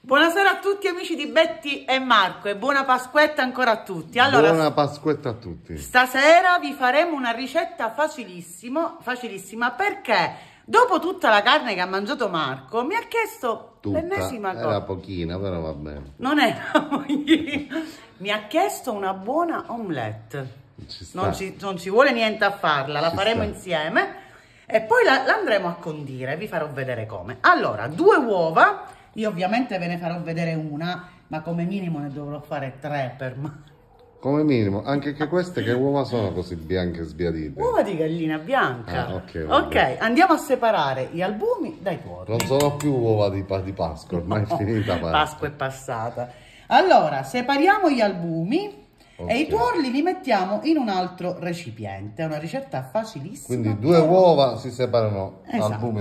Buonasera a tutti amici di Betty e Marco e buona Pasquetta ancora a tutti. Allora, buona Pasquetta a tutti. Stasera vi faremo una ricetta facilissima perché dopo tutta la carne che ha mangiato Marco mi ha chiesto l'ennesima cosa. Era pochina, però va bene. Non era pochina. Mi ha chiesto una buona omelette. Non ci vuole niente a farla, la faremo insieme e poi la andremo a condire, vi farò vedere come. Allora, 2 uova. Io ovviamente ve ne farò vedere una, ma come minimo ne dovrò fare 3 per me. Come minimo, anche che queste che uova sono così bianche e sbiadite? Uova di gallina bianca. Ok, andiamo a separare gli albumi dai tuorli. Non sono più uova di Pasqua, ormai è finita Pasqua è passata. Allora, separiamo gli albumi e i tuorli li mettiamo in un altro recipiente. È una ricetta facilissima. Quindi 2 uova si separano albumi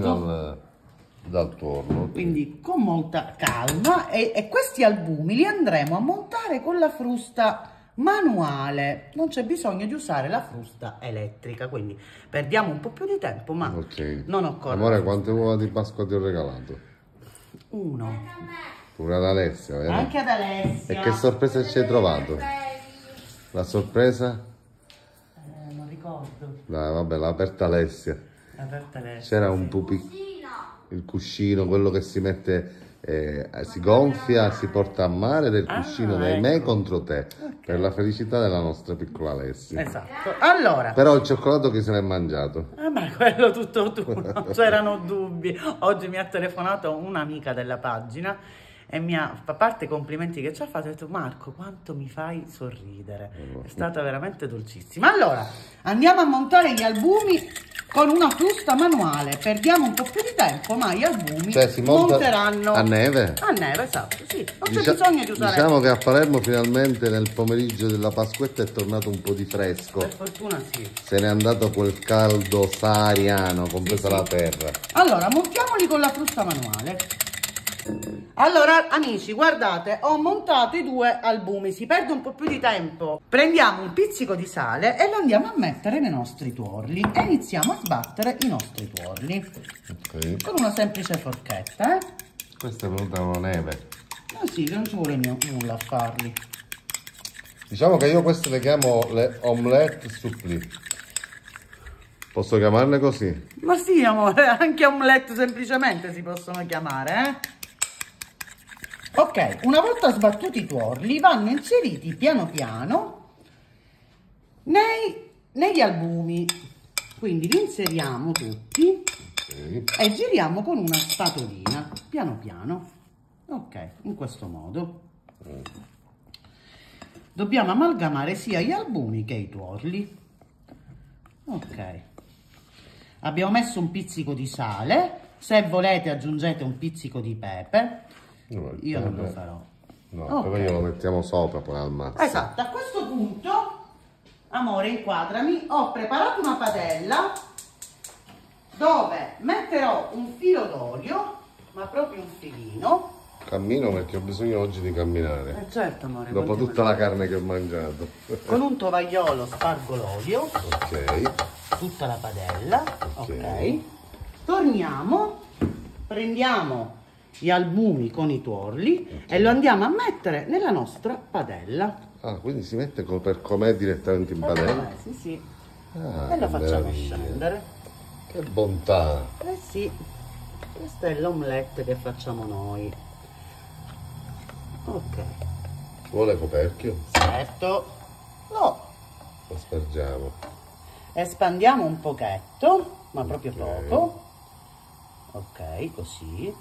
dal tuorlo. Quindi con molta calma e questi albumi li andremo a montare con la frusta manuale. Non c'è bisogno di usare la frusta elettrica, quindi perdiamo un po' più di tempo, ma non occorre. Amore, quante uova di Pasqua ti ho regalato? 1. Pure ad Alessia, vero? Anche ad Alessia. E che sorpresa ci hai trovato? La sorpresa? Non ricordo. Dai, vabbè, l'ha aperta Alessia. C'era un pupì. Il cuscino, quello che si mette, si gonfia, si porta a mare, del cuscino dai me contro te, per la felicità della nostra piccola Alessia. Esatto. Allora, però il cioccolato chi se l'è mangiato? Ma quello tutto tu, non c'erano dubbi. Oggi mi ha telefonato un'amica della pagina e a parte i complimenti che ci ha fatto, ha detto: Marco, quanto mi fai sorridere, è stata veramente dolcissima. Allora, andiamo a montare gli albumi con una frusta manuale, perdiamo un po' più di tempo, ma gli albumi si monteranno a neve? A neve, esatto, sì, non c'è bisogno di usare. Diciamo che a Palermo finalmente nel pomeriggio della Pasquetta è tornato un po' di fresco. Per fortuna sì. Se n'è andato quel caldo sahariano, compresa la terra. Allora, montiamoli con la frusta manuale. Allora amici, guardate, ho montato i 2 albumi, si perde un po' più di tempo. Prendiamo un pizzico di sale e lo andiamo a mettere nei nostri tuorli e iniziamo a sbattere i nostri tuorli con una semplice forchetta. Questa è venuta una neve. Sì, che non ci vuole nulla a farli. Diciamo che io queste le chiamo le omelette supplì. Posso chiamarle così? Ma sì, amore, anche omelette semplicemente si possono chiamare, Ok, una volta sbattuti i tuorli vanno inseriti piano piano negli albumi. Quindi li inseriamo tutti e giriamo con una spatolina, piano piano. Ok, in questo modo. Dobbiamo amalgamare sia gli albumi che i tuorli. Ok. Abbiamo messo un pizzico di sale. Se volete aggiungete un pizzico di pepe. Io non lo farò. No, però io lo mettiamo sopra poi al massimo. Esatto, a questo punto, amore, inquadrami, ho preparato una padella dove metterò un filo d'olio, ma proprio un filino. Cammino perché ho bisogno oggi di camminare. Certo, amore. Dopo tutta la carne che ho mangiato. Con un tovagliolo spargo l'olio. Ok. Tutta la padella. Ok. Torniamo, prendiamo gli albumi con i tuorli e lo andiamo a mettere nella nostra padella. Ah, quindi si mette per com'è direttamente in padella? Sì. E lo facciamo scendere. Che bontà! Sì, questa è l'omelette che facciamo noi. Ok. Vuole coperchio? Certo. Lo aspergiamo. Espandiamo un pochetto, ma proprio poco. Ok, così.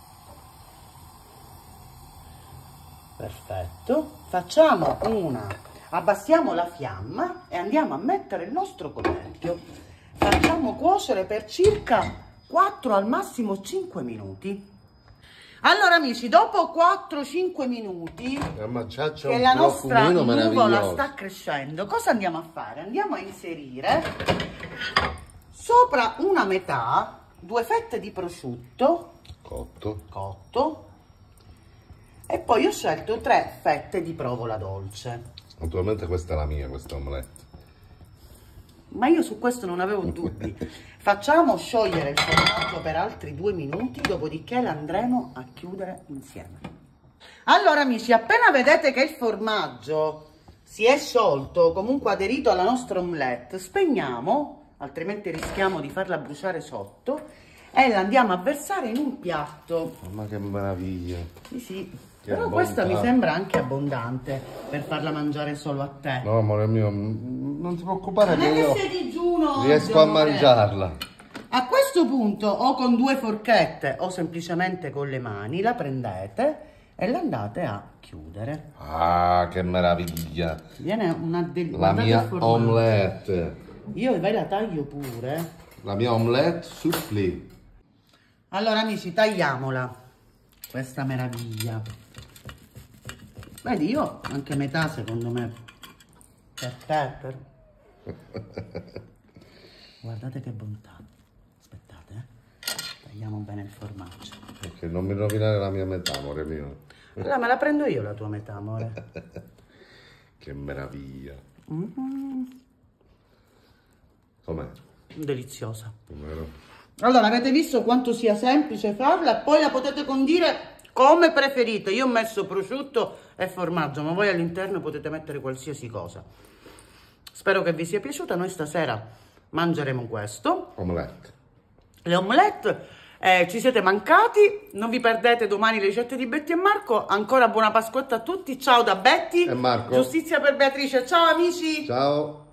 Perfetto. Facciamo abbassiamo la fiamma e andiamo a mettere il nostro coperchio. Facciamo cuocere per circa 4 al massimo 5 minuti. Allora amici, dopo 4-5 minuti che la nostra nuvola sta crescendo, cosa andiamo a fare? Andiamo a inserire sopra una metà 2 fette di prosciutto cotto e poi ho scelto 3 fette di provola dolce. Naturalmente questa è la mia, questa omelette. Ma io su questo non avevo dubbi. Facciamo sciogliere il formaggio per altri 2 minuti, dopodiché l'andremo a chiudere insieme. Allora amici, appena vedete che il formaggio si è sciolto, comunque aderito alla nostra omelette, spegniamo, altrimenti rischiamo di farla bruciare sotto, e la andiamo a versare in un piatto. Ma che meraviglia! Sì, sì. Però questa mi sembra anche abbondante per farla mangiare solo a te. No, amore mio, non ti preoccupare Non che è io che sei digiuno riesco oggi, a mangiarla. A questo punto, o con 2 forchette o semplicemente con le mani, la prendete e la andate a chiudere. Ah, che meraviglia! Viene una La mia omelette. Io la taglio pure. La mia omelette suppli. Allora amici, tagliamola. Questa meraviglia. Vedi, io anche metà secondo me per te. Guardate che bontà. Aspettate, tagliamo bene il formaggio. Perché non mi rovinare la mia metà, amore mio. Allora me la prendo io la tua metà, amore. Che meraviglia. Com'è? Deliziosa. Vero? Allora, avete visto quanto sia semplice farla? Poi la potete condire come preferite. Io ho messo prosciutto e formaggio, ma voi all'interno potete mettere qualsiasi cosa. Spero che vi sia piaciuta. Noi stasera mangeremo questo. Omelette. Le omelette. Ci siete mancati. Non vi perdete domani le ricette di Betty e Marco. Ancora buona Pasquetta a tutti. Ciao da Betty e Marco. Giustizia per Beatrice. Ciao amici. Ciao.